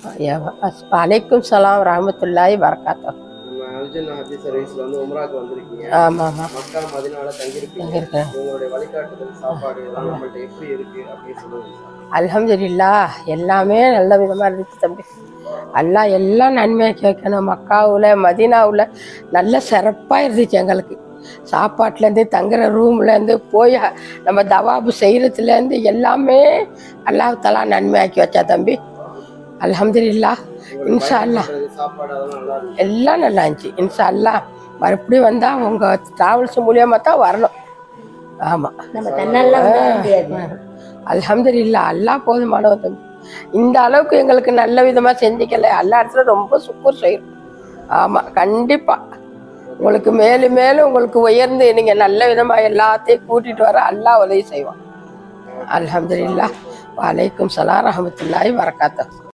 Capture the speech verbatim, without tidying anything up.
Yeah as வலைக்கும் சலாம் ரஹ்மத்துல்லாஹி வரகாத்துஹு. நம்ம அல்ஜன்னா ஹஜ் சர்வீஸ்ல வந்து உம்ராக்கு வந்திருக்கீங்க. ஆமா ஆமா மக்கா மதீனால தங்கியிருப்பீங்க. தங்கியிருக்கேன். உங்களுடைய வழிகாட்டுதல் சாப்பாடு எல்லாம் நம்மள்ட்ட எப்படி இருக்கு அப்படின்னு சொல்லுங்க. அல்ஹம்துலில்லாஹ் எல்லாமே நல்ல விதமாக இருந்துச்சு தம்பி. அல்லாஹ் எல்லாம் நன்மையாக கேட்கணும். மக்காவில் மதீனாவில் நல்ல சிறப்பாக இருந்துச்சு எங்களுக்கு. சாப்பாட்டுலேருந்து தங்குற ரூம்லேருந்து போய் நம்ம தவாபு செய்கிறதுலேருந்து எல்லாமே அல்லாஹ் தஆலா நன்மையாக்கி வச்சா தம்பி. அல்ஹம்துலில்லாஹ். இன்ஷா அல்லாஹ் சாப்பாடு அதெல்லாம் நல்லா இருக்கு. எல்லாம் நல்லா இருந்துச்சு. இன்ஷா அல்லாஹ் மறுபடியும் வந்தால் உங்கள் ட்ராவல்ஸ் மூலியமாக தான் வரணும். ஆமாம், நம்ம தன்னெல்லாம் வர முடியாது. அல்ஹம்துலில்லாஹ் அல்லாஹ் போதுமானவன் தம்பி. இந்த அளவுக்கு எங்களுக்கு நல்ல விதமாக செஞ்சுக்கல. எல்லா இடத்துல ரொம்ப சுக்கூர் செய்யும். ஆமாம், கண்டிப்பாக உங்களுக்கு மேலும் மேலும் உங்களுக்கு உயர்ந்து நீங்கள் நல்ல விதமாக எல்லாத்தையும் கூட்டிகிட்டு வர அல்லாஹ் உதவி செய்வான். அல்ஹம்துலில்லாஹ். வலைக்கும் சலாம் ரஹ்மத்துல்லாஹி வரகாத்துஹு.